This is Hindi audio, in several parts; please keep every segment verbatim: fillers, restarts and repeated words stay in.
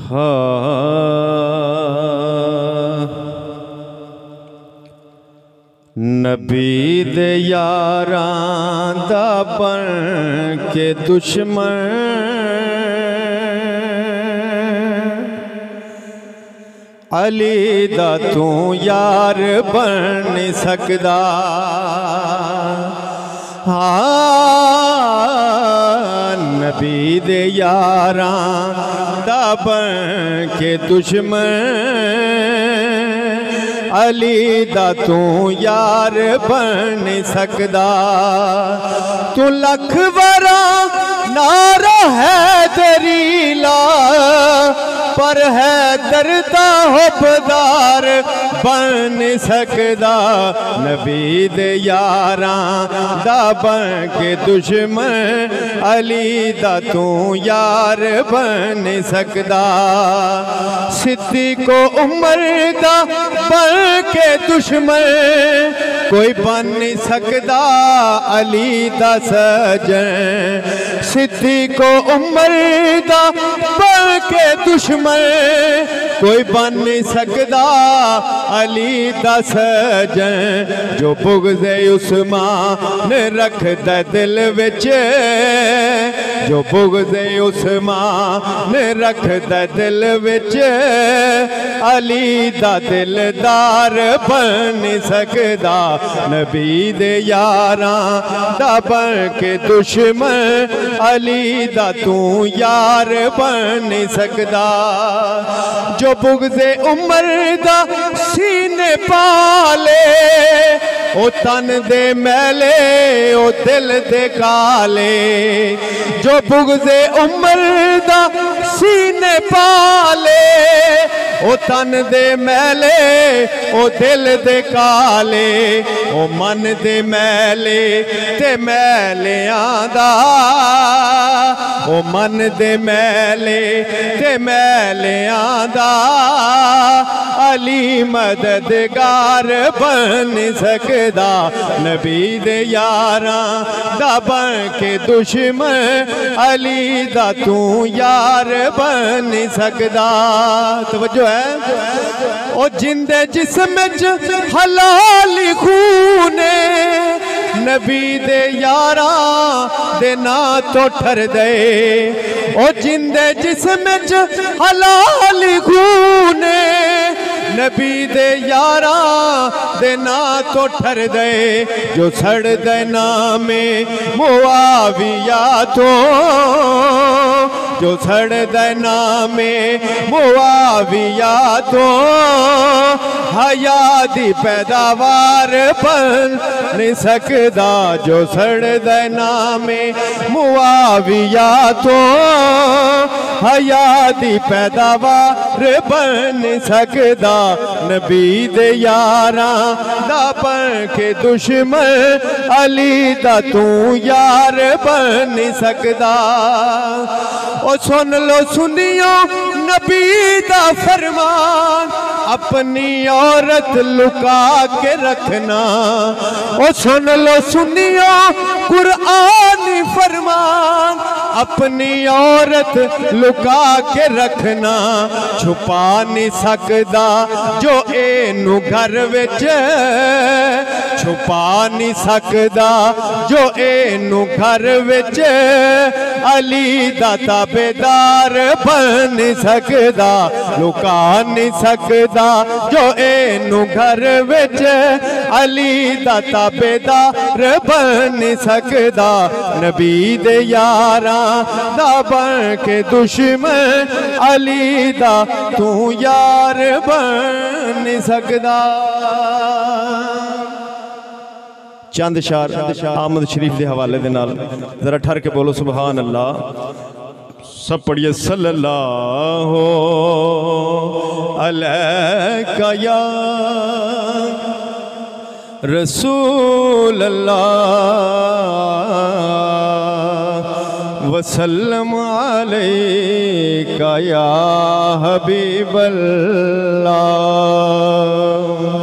नबी दे यारां दा बन के दुश्मन अली दा तू यार बन नहीं सकदा। हाँ नबी दे यारां दा बन के दुश्मन अली दा तू यार बन नहीं सकदा। तू लख वरा नारा है दरीला पर है दर्दा हुबदार बन नहीं सकदा। नबी दे यारां दा बन के दुश्मन अली दा तू यार बन नहीं सकदा। सिद्दीक़ो उमर दा बन के दुश्मन कोई बन नहीं सकदा अली दा सजन। सिद्दीक़ो उमर दा बन के दुश्मन कोई बन नहीं सकदा अली दा सजन। जो बुग़्ज़े उस्मान रखदा दिल विच, जो बुग़्ज़े उस्मान रखदा दिल विच अली दा दिलदार बन नहीं सकदा। नबी दे यारां दा बन के दुश्मन अली दा तू यार बन नहीं सकदा। जो बुग़्ज़े उमर दा सीने पाले ओ तन दे मैले ओ दिल दे काले। जो बुग़्ज़े उमर दा सीने पाले ओ तन दे मैले ओ दिल दे काले। ओ मन दे मैले ते मैलियां दा, ओ मन दे मैले ते मैलियां दा अली मददगार बन सकदा। नबी दे यारां दा बन के दुश्मन अली दा तू यार बन सकदा। तवज्जो है ओ जिंदे जिस्म च हलाल खूने नबी दे यारां दे ना तो ठर दे। ओ जिंदे जिस्म च हलाल खूने नबी दे यारां दे ना तो ठर दे। जो सड़ दे नामे मुआविया तो, जो सड़ दे नामे मुआविया तो हया दी पैदावार बन नहीं सकदा। जो सड़ दे नामे मुआविया तो हया दी पैदावार बन नहीं सकदा। नबी दे यारां दा बन के दुश्मन अली दा तू यार बन नहीं सकदा। ओ सुन लो सुनियो नबी दा फरमान अपनी औरत लुका के रखना। ओ सुन लो सुनियो कुरानी फरमान अपनी औरत लुका के रखना। छुपा नहीं सकदा जो एनू घर विच, छुपा नहीं सकदा जो एनू घर विच अली दा ताबेदार बन नहीं सकदा। लुका नहीं सकदा जो एनू घर विच अली दा ताबेदार बन नहीं सकदा। नबी दे यारां दा बन के दुश्मन अली दा तू यार बन नहीं सकदा। चंद शार आमद शरीफ के हवाले दे नाल जरा ठर के बोलो सुभान अल्लाह। सब पढ़िए सल्लल्लाहु अलैका या रसूल अल्लाह वसल्लम अलैका या हबीब अल्लाह।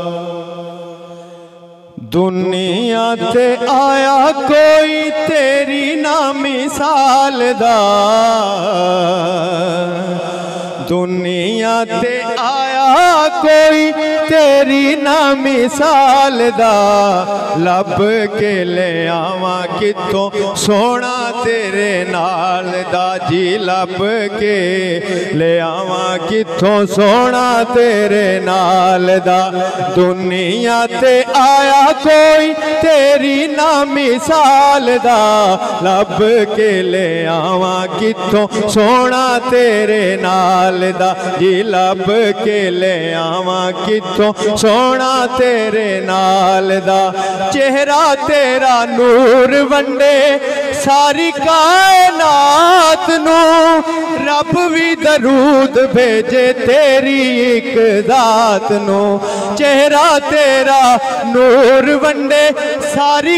दुनिया ते आया कोई तेरी ना मिसाल दा, दुनिया ते आया कोई तेरी ना मिसाल दा, लब के ले आवा कितों सोना तेरे नाल दा जी, लब के ले आवा कितों सोना तेरे नाल दा। दुनिया ते आया कोई तेरी ना मिसाल दा, लब के ले आवा कितों सोना तेरे नाल दा जी, लब के ले आवा कितों सोना तेरे नाल दा। चेहरा तेरा नूर वंडे सारी कायनात नू, रब भी दरूद भेजे तेरी एक दात नू। चेहरा तेरा नूर वंडे सारी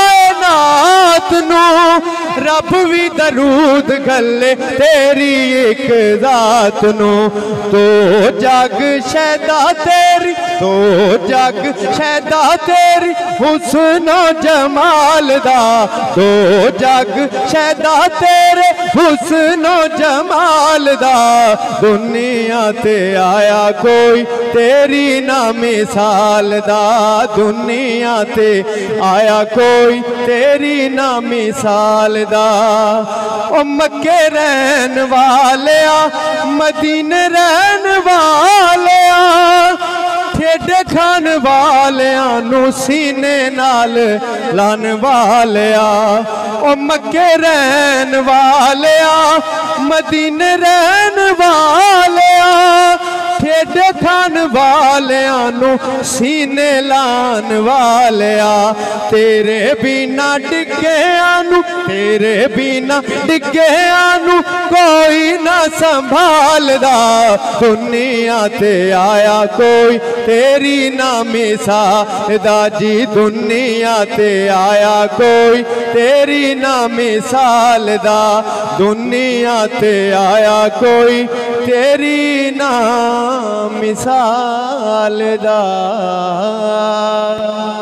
कायनात नू, रब भी दरूद गले तेरी एक दात नू। तो जग शैदा तेरी, तो जग शैदा तेरी हुस्न जमाल दा, तो जग शैदा तेरे हुस्न जमाल दा। दुनिया ते आया कोई तेरी ना मिसाल दा, दुनिया ते आया कोई तेरी ना मिसाल दा। ओ मक्के रहन वालिया मदीने रहन वालिया, ठेडे खान वालिया नू सीने नाल लान वालिया। ओ मक्के रहन वालिया मदीने रहन वालिया, ठेडे खान वालिया नू सीने लान वालिया। तेरे बिना डिग्गिया नू, तेरे बिना डिग्गिया नू कोई ना संभालदा। दुनिया ते आया कोई तेरी ना मिसाल दा जी, दुनिया ते आया कोई तेरी ना मिसाल दा। दुनिया ते आया कोई तेरी ना मिसाल दा।